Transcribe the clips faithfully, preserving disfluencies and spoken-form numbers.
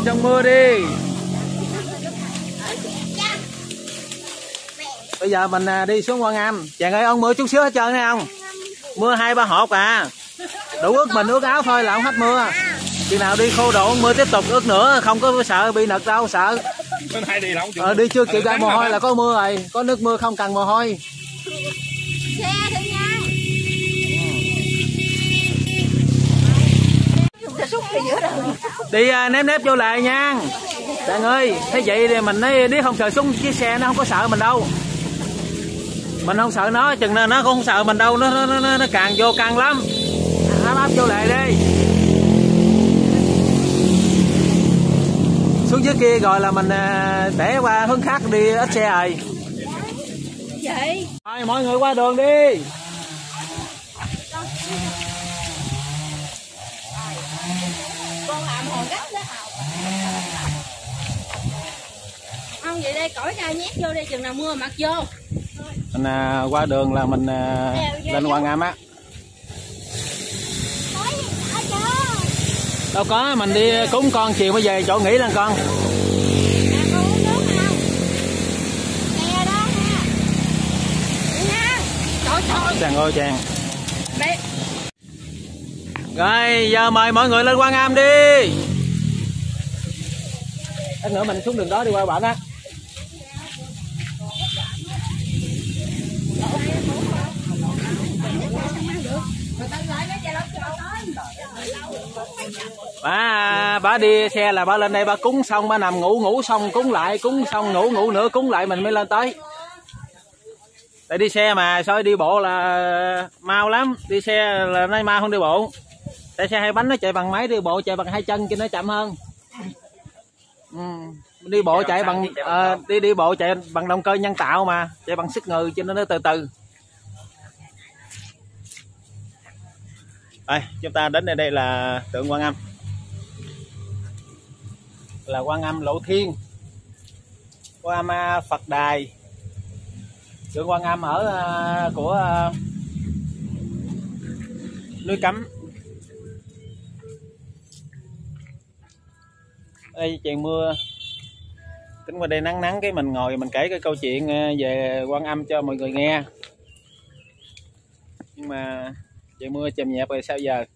trong mưa đi. Bây giờ mình đi xuống Quan Âm. Chàng ơi, ông mưa chút xíu hết trơn thấy không? Mưa hai ba hột à. Đủ ướt mình ướt áo thôi là không hết mưa. Khi nào đi khô độ mưa tiếp tục ướt nữa, không có sợ bị nực đâu, sợ. Ờ, đi chưa kịp ra mồ hôi là có mưa rồi, có nước mưa không cần mồ hôi. Xe đi nha. Đi ném nép vô lại nha. Bạn ơi, thế vậy thì mình nói đi không sợ súng, chiếc xe nó không có sợ mình đâu. Mình không sợ nó, chừng nào nó cũng không sợ mình đâu, nó nó nó, nó càng vô càng lắm. Áp áp vô lại đi. Xuống dưới kia rồi là mình để qua hướng khác đi ít xe rồi. Vậy. Rồi mọi người qua đường đi. Con làm hồi gấp đó. Không vậy đây cõi ra nhét vô đây chừng nào mưa mặc vô. Mình à, qua đường là mình à, lên Quan Âm á. Đâu có, mình đi cúng con chiều mới về chỗ nghỉ lên con. À, con uống nước không? Nè đó ha. Đi ha. Trời trời. Chàng ơi chàng. Đây. Rồi giờ mời mọi người lên Quan Âm đi. Ít nữa mình xuống đường đó đi qua bển á. Bà, bà đi xe là bà lên đây bà cúng xong bà nằm ngủ, ngủ xong cúng lại, cúng xong ngủ, ngủ nữa cúng lại mình mới lên tới. Tại đi xe mà sao đi bộ là mau lắm, đi xe là nó mau hơn đi bộ. Tại xe hai bánh nó chạy bằng máy, đi bộ chạy bằng hai chân cho nó chậm hơn. Ừ. Đi bộ chạy bằng à, đi đi bộ chạy bằng động cơ nhân tạo mà, chạy bằng sức người cho nên nó từ từ. Đây, chúng ta đến đây, đây là tượng Quan Âm, là Quan Âm Lộ Thiên, Quan Âm Phật Đài, tượng Quan Âm ở uh, của uh, núi Cấm. Đây trời mưa, tính qua đây nắng nắng cái mình ngồi mình kể cái câu chuyện về Quan Âm cho mọi người nghe, nhưng mà trời mưa chèm nhẹp rồi sao giờ.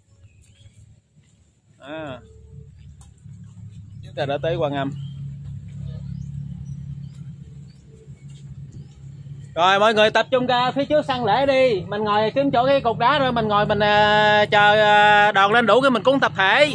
À, chúng ta đã tới Quan Âm rồi, mọi người tập trung ra phía trước sân lễ đi, mình ngồi kiếm chỗ cái cục đá rồi mình ngồi mình uh, chờ uh, đoàn lên đủ cái mình cúng tập thể.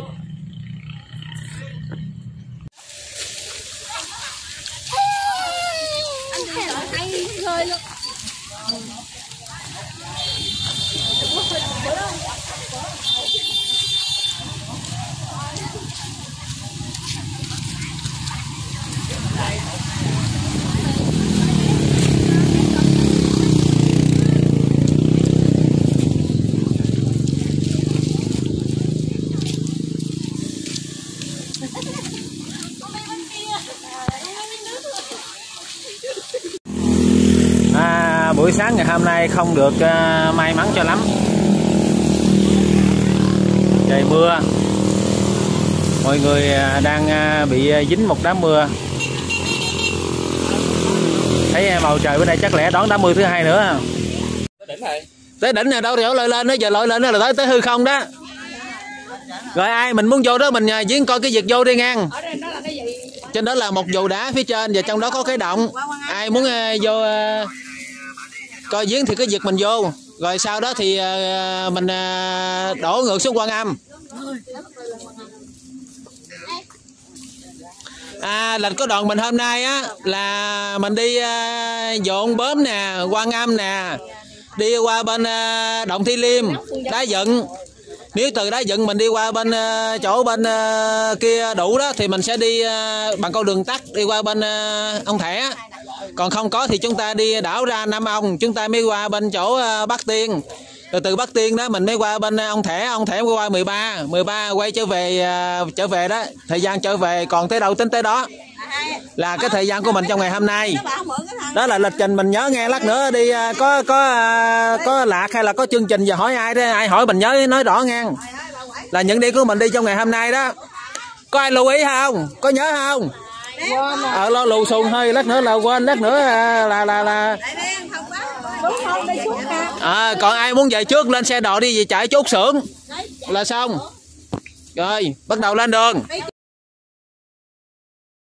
À, buổi sáng ngày hôm nay không được uh, may mắn cho lắm, trời mưa, mọi người uh, đang uh, bị uh, dính một đám mưa. Thấy màu trời bữa nay chắc lẽ đón đám mưa thứ hai nữa. Tới đỉnh rồi. Tới đỉnh rồi đâu rồi, lội lên đó, giờ lội lên đó là tới tới hư không đó. Rồi ai mình muốn vô đó mình uh, giếng coi cái việc vô đi ngang. Trên đó là một dù đá phía trên và trong đó có cái động. Ai muốn uh, vô uh, coi giếng thì cái việc mình vô, rồi sau đó thì uh, mình uh, đổ ngược xuống Quan Âm. À, lịch của đoàn mình hôm nay á là mình đi uh, dọn bướm nè, Quan Âm nè, đi qua bên uh, động Thi Liêm, đá dựng. Nếu từ đá dựng mình đi qua bên uh, chỗ bên uh, kia đủ đó thì mình sẽ đi uh, bằng con đường tắt đi qua bên uh, ông Thẻ. Còn không có thì chúng ta đi đảo ra Nam Ông, chúng ta mới qua bên chỗ uh, Bắc Tiên. Từ từ Bắc Tiên đó mình mới qua bên ông Thẻ, ông Thẻ qua mười ba, mười ba quay trở về uh, trở về đó. Thời gian trở về còn tới đâu tính tới đó. Là cái thời gian của mình trong ngày hôm nay. Đó là lịch trình, mình nhớ nghe lát nữa đi uh, có có uh, có lạc hay là có chương trình giờ hỏi ai đó, ai hỏi mình nhớ nói rõ ngang. Là những đi của mình đi trong ngày hôm nay đó. Có ai lưu ý không? Có nhớ không? Ờ lo lù xùn hơi, lát nữa là quên, lát nữa là là là, là... À, còn ai muốn về trước lên xe đò đi về chạy chốt xưởng là xong. Rồi bắt đầu lên đường.